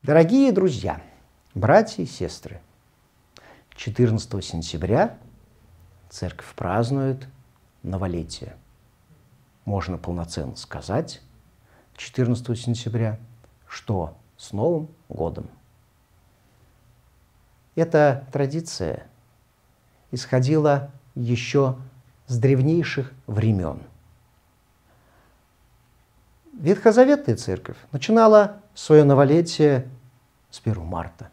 Дорогие друзья, братья и сестры, 14 сентября церковь празднует новолетие. Можно полноценно сказать 14 сентября, что с Новым годом. Эта традиция исходила еще с древнейших времен. Ветхозаветная церковь начинала свое новолетие с 1 марта.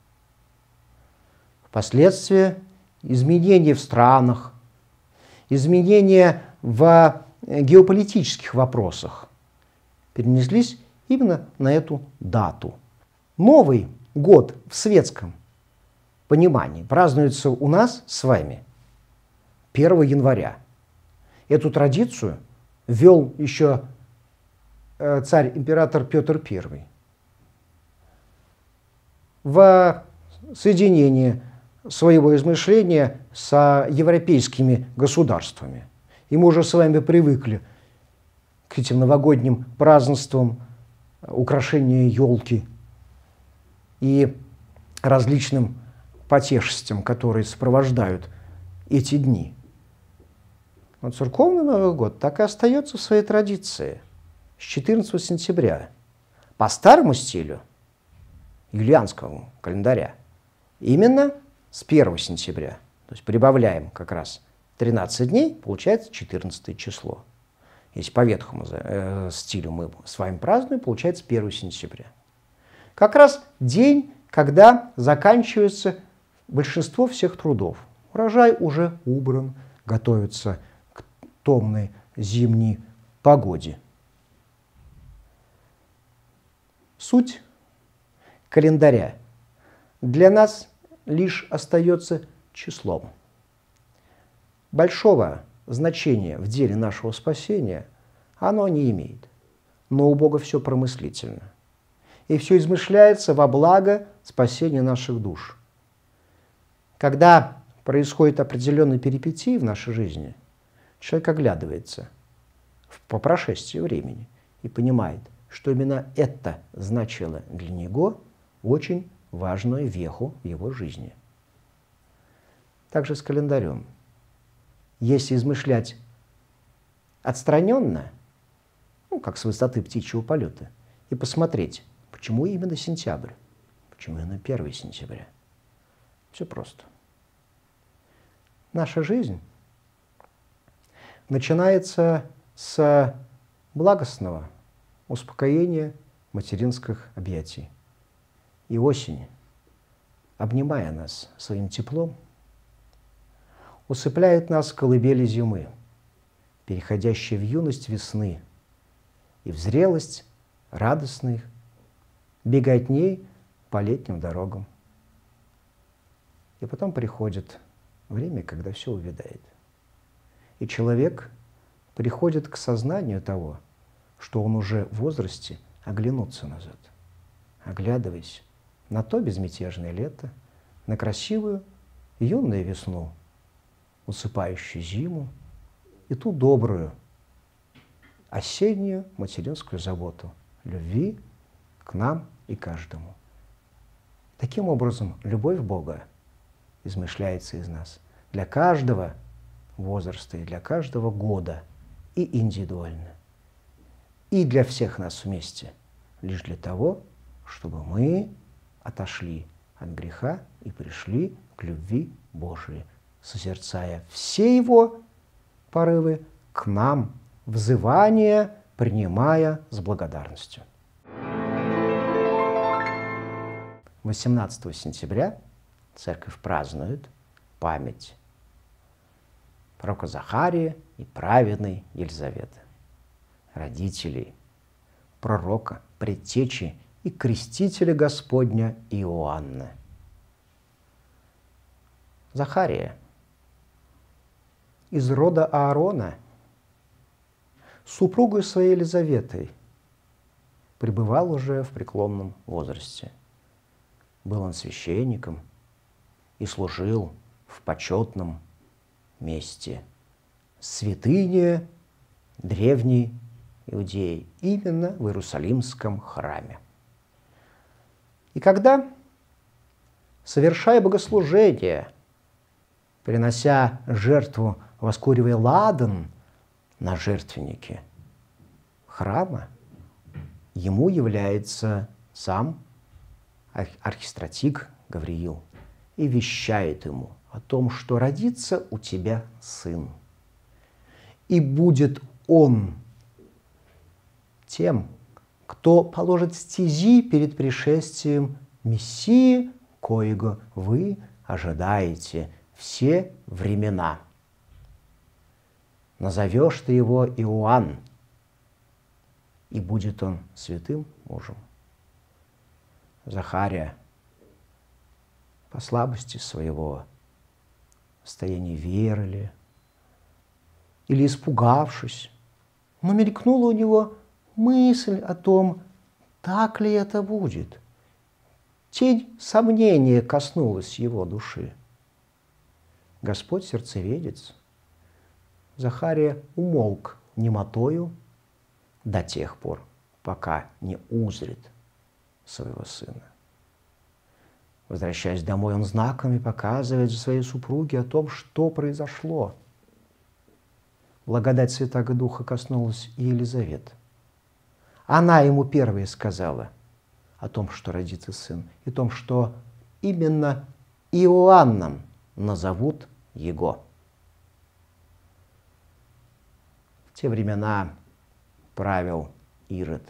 Впоследствии изменения в странах, изменения в геополитических вопросах перенеслись именно на эту дату. Новый год в светском понимании празднуется у нас с вами 1 января. Эту традицию ввел еще царь-император Петр I. В соединении своего измышления с европейскими государствами. И мы уже с вами привыкли к этим новогодним празднествам, украшению елки и различным потешностям, которые сопровождают эти дни. Но церковный Новый год так и остается в своей традиции с 14 сентября. По старому стилю юлианского календаря именно с 1 сентября. То есть прибавляем как раз 13 дней, получается 14 число. Если по ветхому стилю мы с вами празднуем, получается 1 сентября. Как раз день, когда заканчивается большинство всех трудов. Урожай уже убран, готовится к томной зимней погоде. Суть календаря для нас лишь остается числом. Большого значения в деле нашего спасения оно не имеет. Но у Бога все промыслительно. И все измышляется во благо спасения наших душ. Когда происходит определенные перипетии в нашей жизни, человек оглядывается по прошествии времени и понимает, что именно это значило для него очень важную веху в его жизни. Также с календарем. Если измышлять отстраненно, как с высоты птичьего полета, и посмотреть, почему именно сентябрь, почему именно 1 сентября, все просто. Наша жизнь начинается с благостного успокоения материнских объятий. И осень, обнимая нас своим теплом, усыпляет нас в колыбели зимы, переходящей в юность весны и в зрелость радостных беготней по летним дорогам. И потом приходит время, когда все увядает. И человек приходит к сознанию того, что он уже в возрасте оглянуться назад, оглядываясь на то безмятежное лето, на красивую юную весну, усыпающую зиму и ту добрую осеннюю материнскую заботу, любви к нам и каждому. Таким образом, любовь Бога измышляется из нас для каждого возраста и для каждого года и индивидуально. И для всех нас вместе, лишь для того, чтобы мы отошли от греха и пришли к любви Божией, созерцая все Его порывы к нам, взывания принимая с благодарностью. 18 сентября церковь празднует память пророка Захария и праведной Елизаветы, родителей пророка, предтечи и крестителя Господня Иоанна. Захария из рода Аарона, супругой своей Елизаветой, пребывал уже в преклонном возрасте. Был он священником и служил в почетном месте святыне древней Иудеи, именно в Иерусалимском храме. И когда, совершая богослужение, принося жертву, воскуривая ладан на жертвеннике храма, ему является сам архистратиг Гавриил и вещает ему о том, что родится у тебя сын, и будет он тем, кто положит стези перед пришествием Мессии, коего вы ожидаете все времена. Назовешь ты его Иоанн, и будет он святым мужем. Захария по слабости своего состояния веры ли, или испугавшись, но мелькнула у него мысль о том, так ли это будет. Тень сомнения коснулась его души. Господь сердцеведец. Захария умолк немотою до тех пор, пока не узрит своего сына. Возвращаясь домой, он знаками показывает своей супруге о том, что произошло. Благодать Святаго Духа коснулась и Елизаветы. Она ему первая сказала о том, что родится сын, и о том, что именно Иоанном назовут его. В те времена правил Ирод.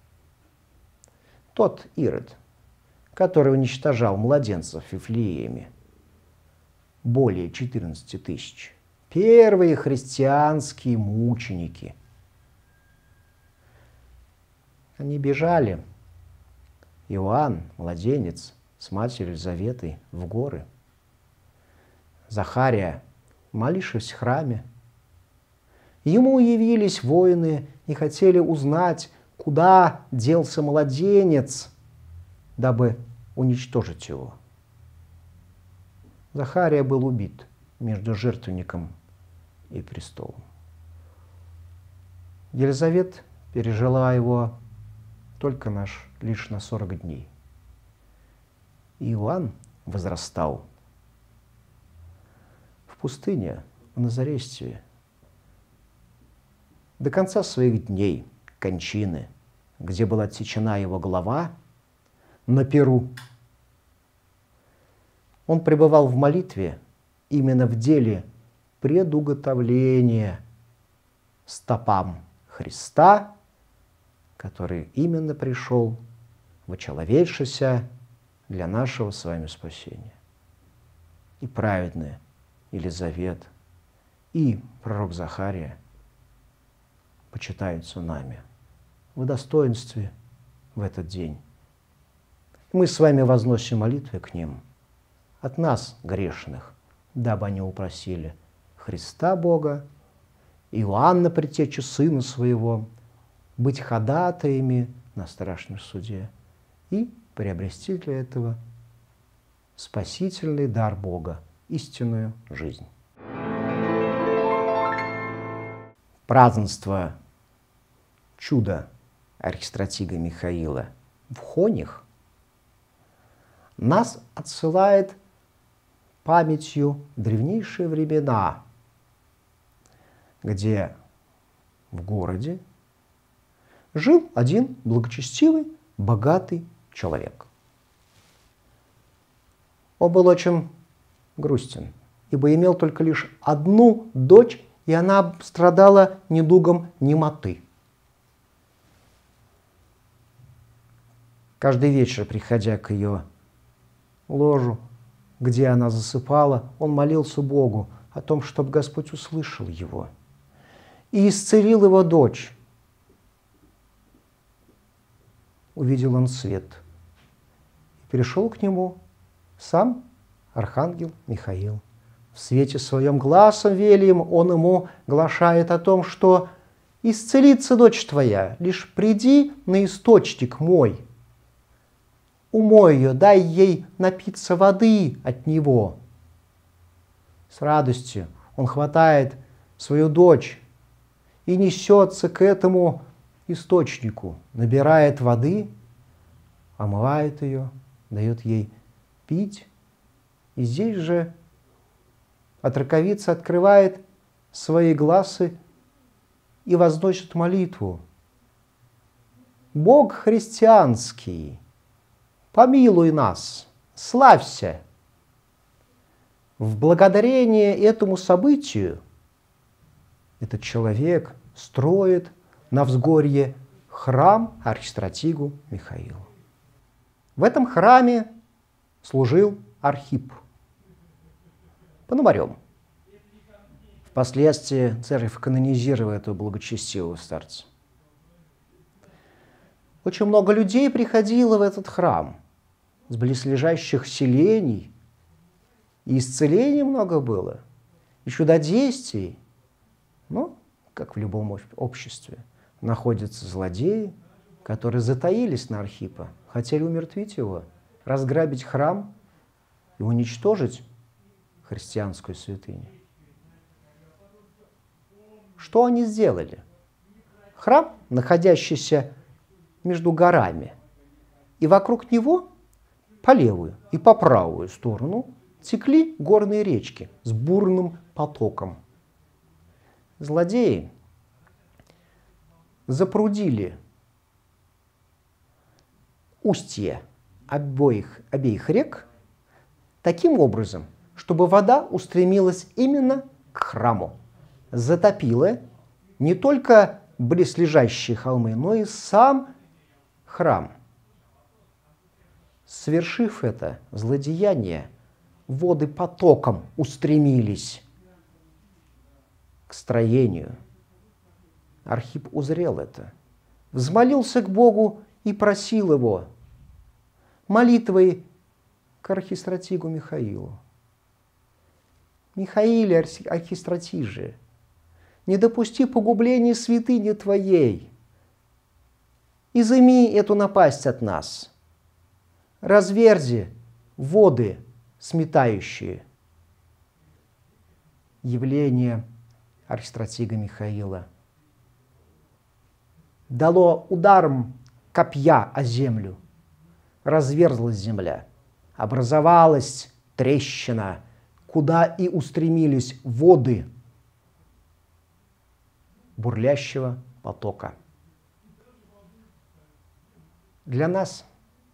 Тот Ирод, который уничтожал младенцев в Вифлееме, более 14 тысяч. Первые христианские мученики. Они бежали. Иоанн, младенец, с матерью Елизаветой в горы. Захария, молившись в храме, ему явились воины и хотели узнать, куда делся младенец, дабы уничтожить его. Захария был убит между жертвенником и престолом. Елизавета пережила его только лишь на 40 дней. Иоанн возрастал в пустыне, в Назарете, до конца своих дней, кончины, где была отсечена его голова, на перу. Он пребывал в молитве именно в деле предуготовления стопам Христа, который именно пришел, вочеловечился для нашего с вами спасения. И праведная Елизавета, и пророк Захария почитаются нами в достоинстве в этот день. Мы с вами возносим молитвы к ним от нас, грешных, дабы они упросили Христа Бога, Иоанна, предтечу Сына Своего, быть ходатаями на страшном суде и приобрести для этого спасительный дар Бога, истинную жизнь. Празднество чуда архистратига Михаила в Хоних нас отсылает памятью древнейшие времена, где в городе жил один благочестивый, богатый человек. Он был очень грустен, ибо имел только лишь одну дочь, и она страдала недугом немоты. Каждый вечер, приходя к ее ложу, где она засыпала, он молился Богу о том, чтобы Господь услышал его и исцелил его дочь. Увидел он свет. И пришел к нему сам архангел Михаил. В свете своем гласом велием он ему глашает о том, что исцелится дочь твоя, лишь приди на источник мой, умой ее, дай ей напиться воды от него. С радостью он хватает свою дочь и несется к этому источнику, набирает воды, омывает ее, дает ей пить. И здесь же отроковица открывает свои глазы и возносит молитву. Бог христианский, помилуй нас, славься. В благодарение этому событию этот человек строит на взгорье храм архистратигу Михаилу. В этом храме служил Архип Пономарем. Впоследствии церковь канонизировала этого благочестивого старца. Очень много людей приходило в этот храм с близлежащих селений, и исцелений много было, и чудодействий. Ну, как в любом обществе, находятся злодеи, которые затаились на Архипа, хотели умертвить его, разграбить храм и уничтожить христианскую святыню. Что они сделали? Храм, находящийся между горами, и вокруг него по левую и по правую сторону текли горные речки с бурным потоком. Злодеи запрудили устье обеих рек таким образом, чтобы вода устремилась именно к храму, затопила не только близлежащие холмы, но и сам храм. Совершив это злодеяние, воды потоком устремились к строению. Архип узрел это, взмолился к Богу и просил его молитвой к архистратигу Михаилу. Михаиле, архистратиже, не допусти погубления святыни Твоей, изыми эту напасть от нас, разверзи воды сметающие. Явление архистратига Михаила дало ударом копья о землю. Разверзлась земля, образовалась трещина, куда и устремились воды бурлящего потока. Для нас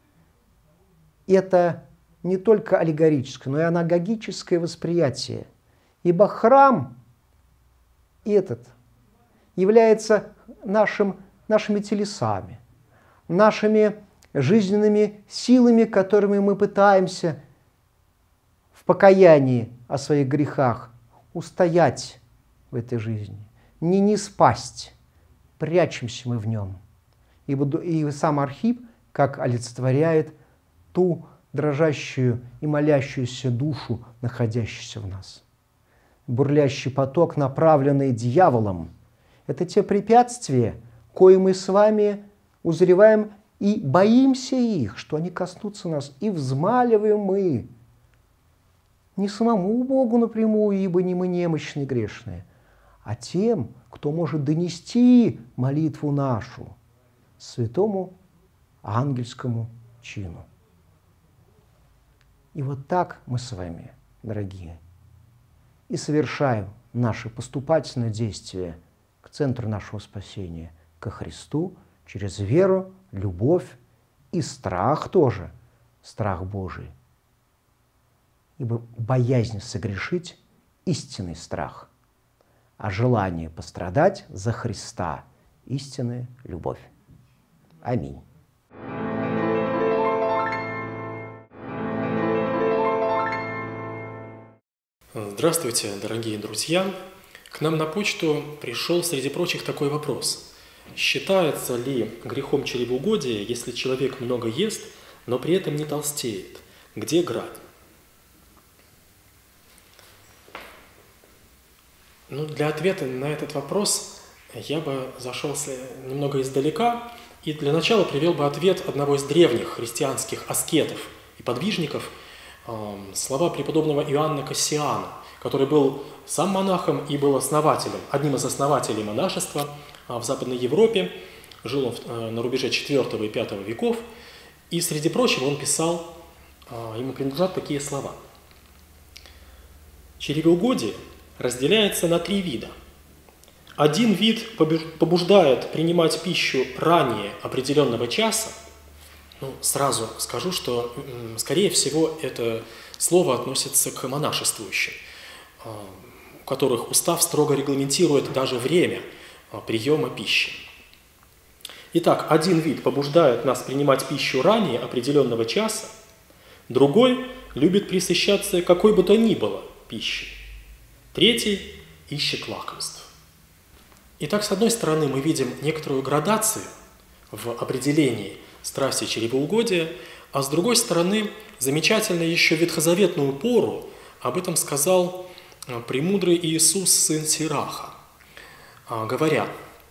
это не только аллегорическое, но и анагогическое восприятие, ибо храм этот является нашими телесами, нашими жизненными силами, которыми мы пытаемся в покаянии о своих грехах устоять в этой жизни, не спасть, прячемся мы в нем. И сам Архип как олицетворяет ту дрожащую и молящуюся душу, находящуюся в нас. Бурлящий поток, направленный дьяволом, это те препятствия, кои мы с вами узреваем и боимся их, что они коснутся нас, и взмаливаем мы не самому Богу напрямую, ибо не мы немощные грешные, а тем, кто может донести молитву нашу святому ангельскому чину. И вот так мы с вами, дорогие, и совершаем наши поступательные действия к центру нашего спасения, ко Христу, через веру, любовь и страх тоже, страх Божий. Ибо боязнь согрешить – истинный страх, а желание пострадать за Христа – истинная любовь. Аминь. Здравствуйте, дорогие друзья! К нам на почту пришел, среди прочих, такой вопрос. Считается ли грехом чревоугодия, если человек много ест, но при этом не толстеет? Где грань? Для ответа на этот вопрос я бы зашел немного издалека и для начала привел бы ответ одного из древних христианских аскетов и подвижников, слова преподобного Иоанна Кассиана, который был сам монахом и был одним из основателей монашества в Западной Европе, жил он на рубеже IV и V веков, и, среди прочего, он писал ему принадлежат такие слова. Чревоугодие разделяется на 3 вида. Один вид побуждает принимать пищу ранее определенного часа. Сразу скажу, что, скорее всего, это слово относится к монашествующим, у которых устав строго регламентирует даже время приема пищи. Итак, один вид побуждает нас принимать пищу ранее определенного часа, другой любит присыщаться какой бы то ни было пищей, третий ищет лакомств. Итак, с одной стороны, мы видим некоторую градацию в определении страсти чревоугодия, а с другой стороны, замечательно еще ветхозаветную пору об этом сказал премудрый Иисус, сын Сираха, говоря: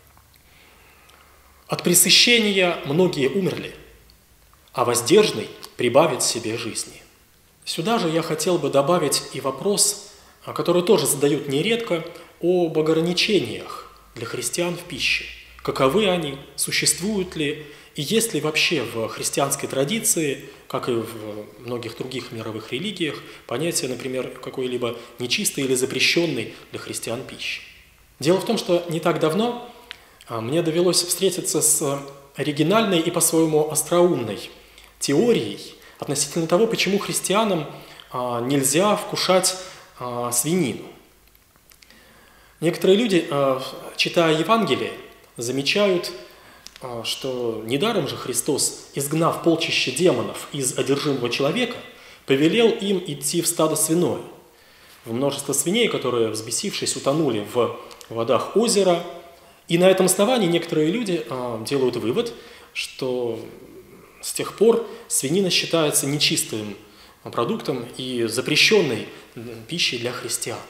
«От пресыщения многие умерли, а воздержанный прибавит себе жизни». Сюда же я хотел бы добавить и вопрос, который тоже задают нередко, об ограничениях для христиан в пище. Каковы они, существуют ли, и есть ли вообще в христианской традиции, как и в многих других мировых религиях, понятие, например, какой-либо нечистой или запрещенной для христиан пищи. Дело в том, что не так давно мне довелось встретиться с оригинальной и по-своему остроумной теорией относительно того, почему христианам нельзя вкушать свинину. Некоторые люди, читая Евангелие, замечают, что недаром же Христос, изгнав полчища демонов из одержимого человека, повелел им идти в стадо свиное, в множество свиней, которые, взбесившись, утонули в водах озера. И на этом основании некоторые люди делают вывод, что с тех пор свинина считается нечистым продуктом и запрещенной пищей для христиан.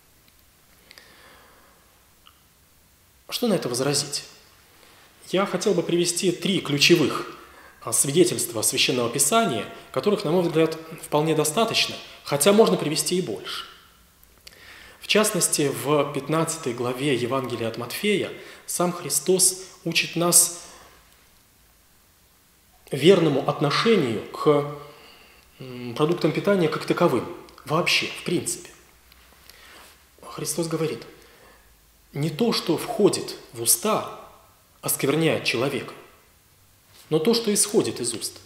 Что на это возразить? Я хотел бы привести 3 ключевых свидетельства Священного Писания, которых, на мой взгляд, вполне достаточно, хотя можно привести и больше. В частности, в 15 главе Евангелия от Матфея сам Христос учит нас верному отношению к продуктам питания как таковым, вообще, в принципе. Христос говорит: не то, что входит в уста, оскверняет человека, но то, что исходит из уст.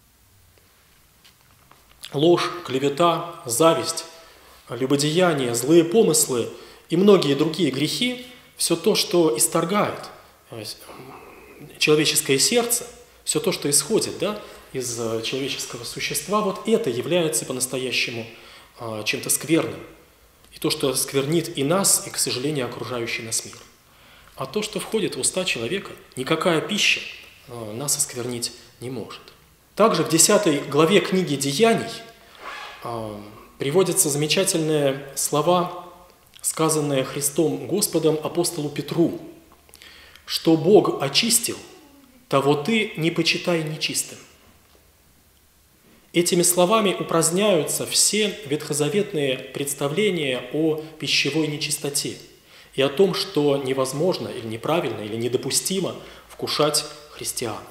Ложь, клевета, зависть, любодеяние, злые помыслы и многие другие грехи – все то, что исторгает человеческое сердце, все то, что исходит из человеческого существа, вот это является по-настоящему чем-то скверным. И то, что сквернит и нас, и, к сожалению, окружающий нас мир. А то, что входит в уста человека, никакая пища нас осквернить не может. Также в 10 главе книги «Деяний» приводятся замечательные слова, сказанные Христом Господом апостолу Петру: «Что Бог очистил, того ты не почитай нечистым». Этими словами упраздняются все ветхозаветные представления о пищевой нечистоте и о том, что невозможно или неправильно или недопустимо вкушать христианам.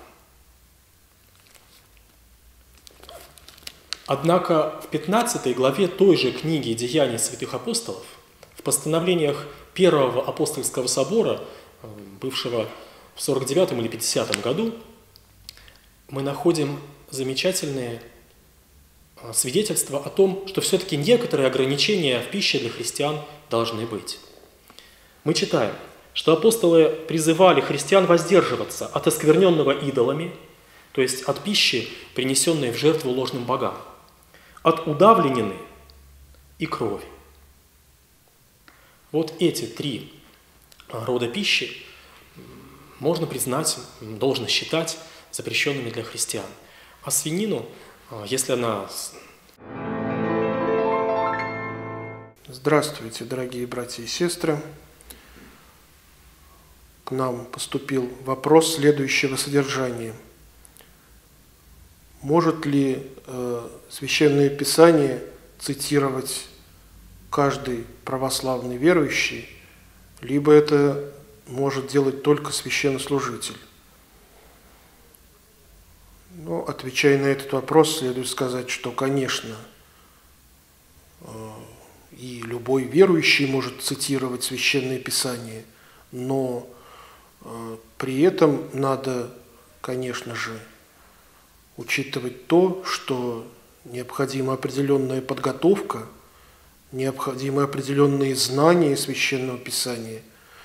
Однако в 15 главе той же книги «Деяний святых апостолов», в постановлениях Первого апостольского собора, бывшего в 49 или 50 году, мы находим замечательные свидетельства о том, что все-таки некоторые ограничения в пище для христиан должны быть. Мы читаем, что апостолы призывали христиан воздерживаться от оскверненного идолами, то есть от пищи, принесенной в жертву ложным богам, от удавленины и крови. Вот эти 3 рода пищи можно признать, должно считать запрещенными для христиан. А свинину, если она... Здравствуйте, дорогие братья и сестры. К нам поступил вопрос следующего содержания. Может ли Священное Писание цитировать каждый православный верующий, либо это может делать только священнослужитель? Ну, отвечая на этот вопрос, следует сказать, что, конечно, и любой верующий может цитировать Священное Писание, но при этом надо, конечно же, учитывать то, что необходима определенная подготовка, необходимы определенные знания Священного Писания,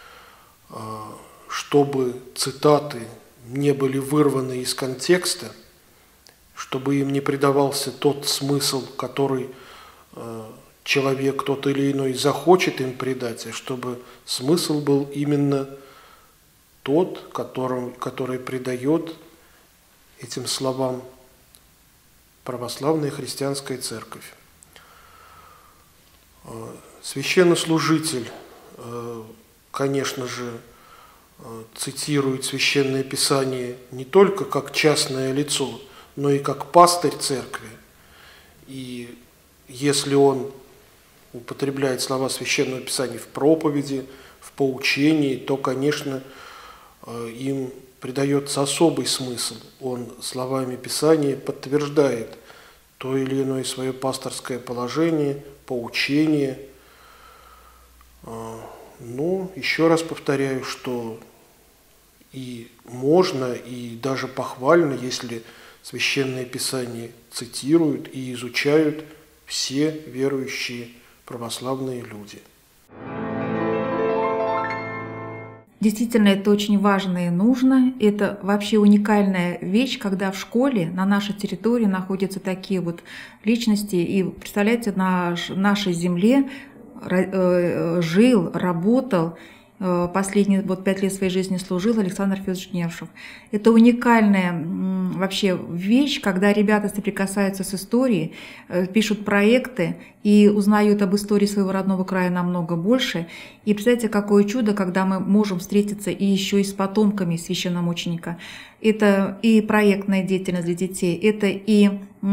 чтобы цитаты не были вырваны из контекста, чтобы им не придавался тот смысл, который человек тот или иной захочет им придать, а чтобы смысл был именно тот, который придает этим словам православная христианская церковь. Священнослужитель, конечно же, цитирует Священное Писание не только как частное лицо, но и как пастырь церкви. И если он употребляет слова Священного Писания в проповеди, в поучении, то, конечно, им придается особый смысл. Он словами Писания подтверждает то или иное свое пасторское положение, поучение. Но еще раз повторяю, что и можно, и даже похвально, если Священное Писание цитируют и изучают все верующие православные люди. Действительно, это очень важно и нужно. Это вообще уникальная вещь, когда в школе на нашей территории находятся такие вот личности. И представляете, на нашей земле жил, работал, последние 5 лет своей жизни служил Александр Федорович Невшев. Это уникальная вообще вещь, когда ребята соприкасаются с историей, пишут проекты и узнают об истории своего родного края намного больше. И представляете, какое чудо, когда мы можем встретиться и еще и с потомками священномученика. Это и проектная деятельность для детей, это и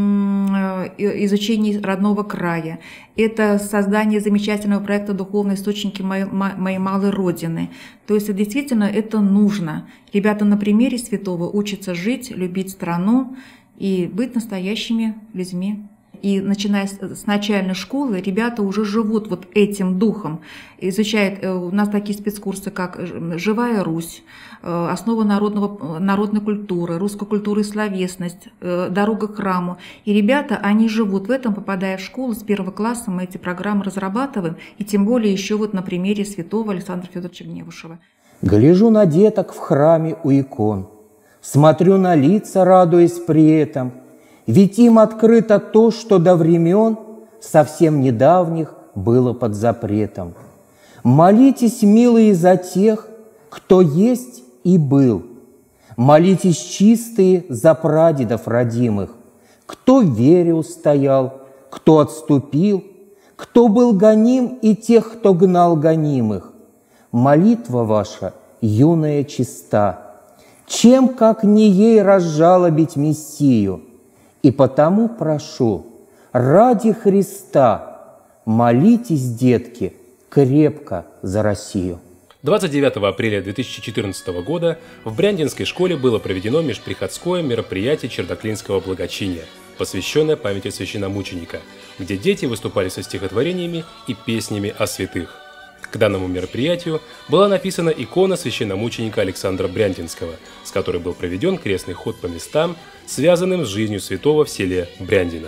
изучение родного края, это создание замечательного проекта «Духовные источники моей малой Родины». То есть действительно это нужно. Ребята на примере святого учатся жить, любить страну и быть настоящими людьми. И начиная с начальной школы ребята уже живут вот этим духом, изучают. У нас такие спецкурсы, как «Живая Русь», «Основа народной культуры», «Русская культура и словесность», «Дорога к храму». И ребята, они живут в этом, попадая в школу. С 1 класса мы эти программы разрабатываем, и тем более еще вот на примере святого Александра Федоровича Гневушева. Гляжу на деток в храме у икон, смотрю на лица, радуясь при этом, ведь им открыто то, что до времен совсем недавних было под запретом. Молитесь, милые, за тех, кто есть и был. Молитесь, чистые, за прадедов родимых, кто в вере устоял, кто отступил, кто был гоним, и тех, кто гнал гонимых. Молитва ваша, юная, чиста, чем, как не ей, разжалобить Мессию. И потому прошу, ради Христа, молитесь, детки, крепко за Россию. 29 апреля 2014 года в Бряндинской школе было проведено межприходское мероприятие Чердаклинского благочиния, посвященное памяти священномученика, где дети выступали со стихотворениями и песнями о святых. К данному мероприятию была написана икона священномученика Александра Бряндинского, с которой был проведен крестный ход по местам, связанным с жизнью святого в селе Бряндино.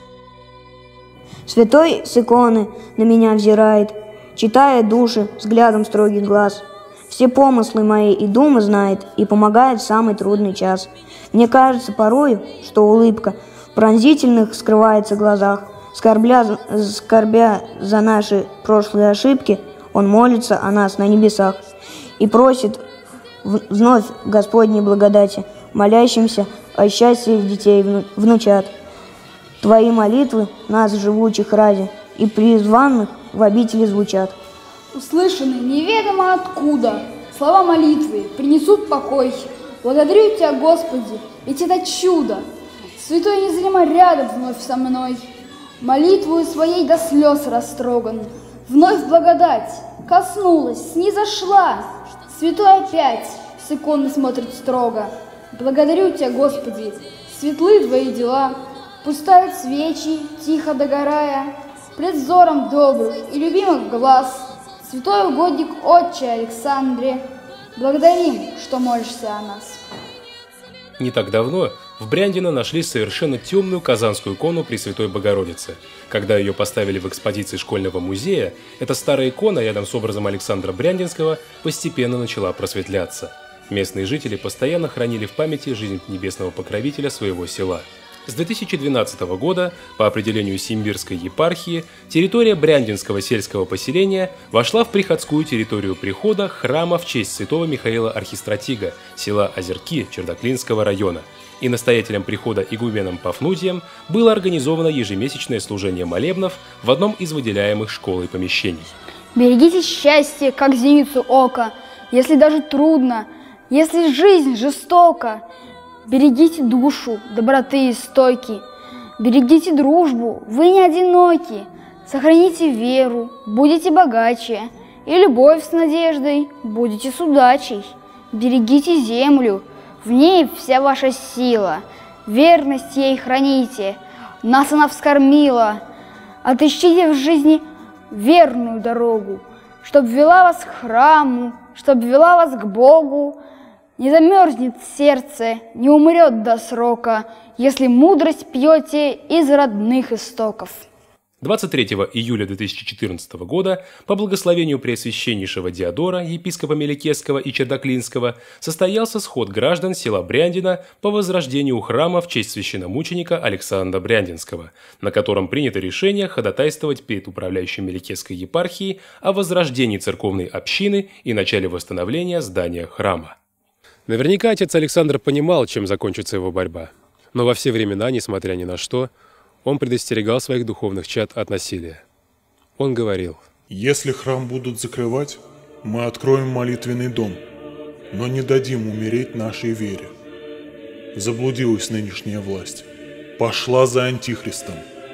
Святой с иконы на меня взирает, читая души взглядом строгих глаз. Все помыслы мои и думы знает, и помогает в самый трудный час. Мне кажется порою, что улыбка в пронзительных скрывается глазах. Скорбя за наши прошлые ошибки, Он молится о нас на небесах и просит вновь Господней благодати, молящимся о счастье детей внучат. Твои молитвы нас, живучих, ради, и призванных в обители звучат. Услышаны неведомо откуда слова молитвы принесут покой. Благодарю Тебя, Господи, ведь это чудо. Святой незримо рядом вновь со мной. Молитвою своей до слез растроган. Вновь благодать коснулась, снизошла. Святой опять с иконы смотрит строго. Благодарю Тебя, Господи, светлы твои дела, пускают свечи, тихо догорая, пред взором добрых и любимых глаз. Святой угодник Отче Александре, благодарим, что молишься о нас. Не так давно в Бряндино нашли совершенно темную казанскую икону Пресвятой Богородицы. Когда ее поставили в экспозиции школьного музея, эта старая икона рядом с образом Александра Бряндинского постепенно начала просветляться. Местные жители постоянно хранили в памяти жизнь небесного покровителя своего села. С 2012 года, по определению Симбирской епархии, территория Бряндинского сельского поселения вошла в приходскую территорию прихода храма в честь святого Михаила Архистратига, села Озерки Чердаклинского района. И настоятелем прихода игуменом Пафнутием было организовано ежемесячное служение молебнов в одном из выделяемых школой помещений. Берегите счастье, как зеницу ока, если даже трудно, если жизнь жестока. Берегите душу, доброты и стойки, берегите дружбу, вы не одиноки. Сохраните веру, будете богаче, и любовь с надеждой, будете с удачей. Берегите землю, в ней вся ваша сила, верность ей храните, нас она вскормила. Отыщите в жизни верную дорогу, чтоб вела вас к храму, чтоб вела вас к Богу. Не замерзнет сердце, не умрет до срока, если мудрость пьете из родных истоков. 23 июля 2014 года по благословению Преосвященнейшего Диодора, епископа Меликесского и Чердаклинского, состоялся сход граждан села Бряндино по возрождению храма в честь священномученика Александра Бряндинского, на котором принято решение ходатайствовать перед управляющим Меликесской епархией о возрождении церковной общины и начале восстановления здания храма. Наверняка отец Александр понимал, чем закончится его борьба. Но во все времена, несмотря ни на что, он предостерегал своих духовных чад от насилия. Он говорил: «Если храм будут закрывать, мы откроем молитвенный дом, но не дадим умереть нашей вере. Заблудилась нынешняя власть, пошла за антихристом.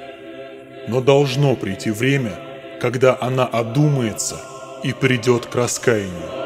Но должно прийти время, когда она одумается и придет к раскаянию.